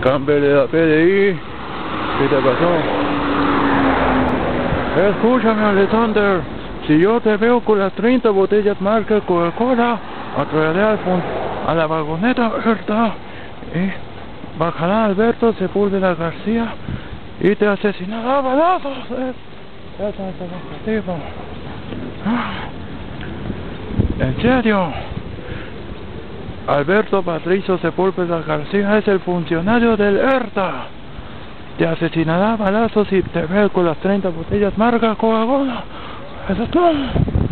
Cámbiale la PDI. ¿Qué te pasó? Escúchame, Alexander. Si yo te veo con las 30 botellas marca Coca-Cola, atraeré a la vagoneta, ¿verdad? Y bajará Alberto Sepúlveda García y te asesinará a balazos. Eso es el objetivo. ¿En serio? Alberto Patricio Sepúlveda García es el funcionario del ERTA. Te asesinará a balazos si te ve con las 30 botellas marca Coca-Cola. Eso es todo.